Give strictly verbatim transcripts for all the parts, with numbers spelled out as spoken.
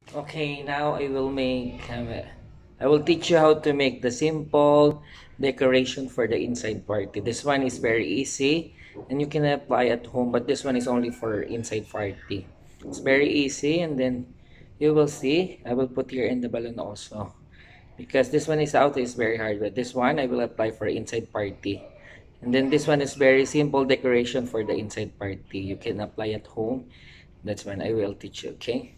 Okay, now I will make, um, I will teach you how to make the simple decoration for the inside party. This one is very easy and you can apply at home, but this one is only for inside party. It's very easy, and then you will see, I will put here in the balloon also. Because this one is out, is very hard, but this one I will apply for inside party. And then this one is very simple decoration for the inside party. You can apply at home. That's when I will teach you, okay?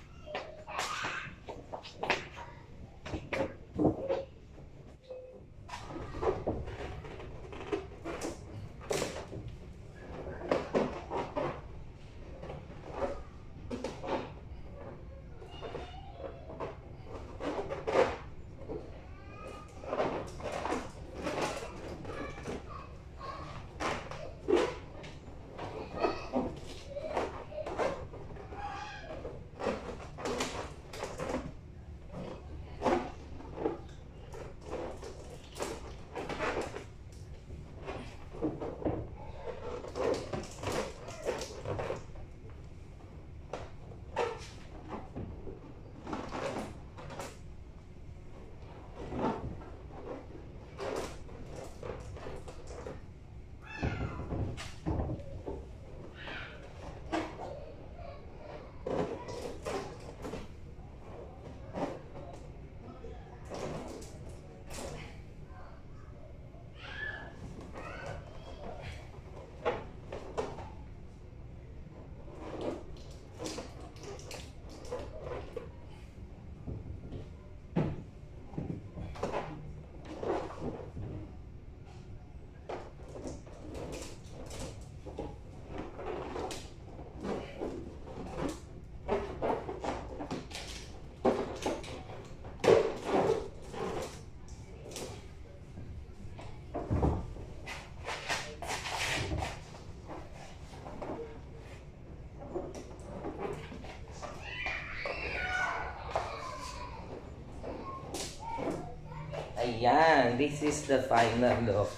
Ayan, this is the final look.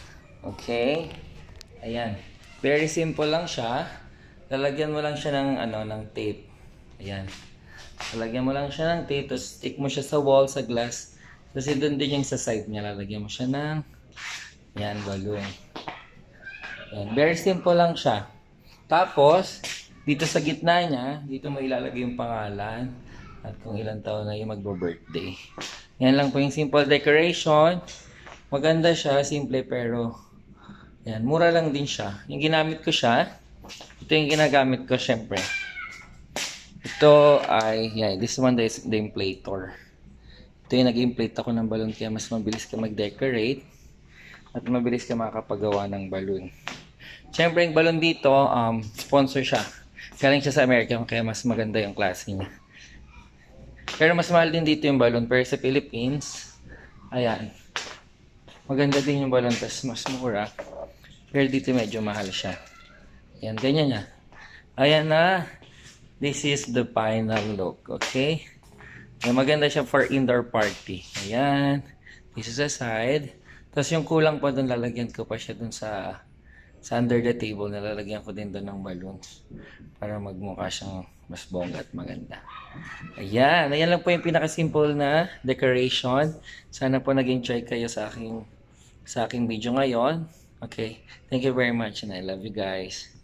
Okay? Ayan. Very simple lang siya. Lalagyan mo lang siya ng ano, ng tape. Ayan. Lalagyan mo lang siya ng tape, tapos stick mo siya sa wall, sa glass. Kasi doon din yung sa side niya. Lalagyan mo siya ng ayan, balloon. Ayan. Very simple lang siya. Tapos, dito sa gitna niya, dito mo ilalagay yung pangalan at kung ilang taon na yung magbo-birthday. Yan lang po yung simple decoration. Maganda siya, simple pero yan, mura lang din siya. Yung ginamit ko siya, ito yung ginagamit ko syempre. Ito ay, yeah, this one is the inflator. Ito yung nag-inflate ako ng balloon kaya mas mabilis ka mag-decorate at mabilis ka makakapagawa ng balloon. Syempre yung balloon dito, um, sponsor siya. Galing siya sa America kaya mas maganda yung klase niya. Pero mas mahal din dito yung balloon. Pero sa Philippines, ayan, maganda din yung balloon, tas mas mura. Pero dito medyo mahal siya. Ayan, ganyan niya. Ayan na. This is the final look. Okay? Ayan, maganda siya for indoor party. Ayan. This is the side. Tapos yung kulang pa doon, lalagyan ko pa siya doon sa, sa under the table. Nalalagyan ko din doon ng balloons. Para magmukha siyang mas bongga at maganda. Ayan. Ayan lang po yung pinaka-simple na decoration. Sana po nag-enjoy kayo sa aking, sa aking video ngayon. Okay. Thank you very much and I love you guys.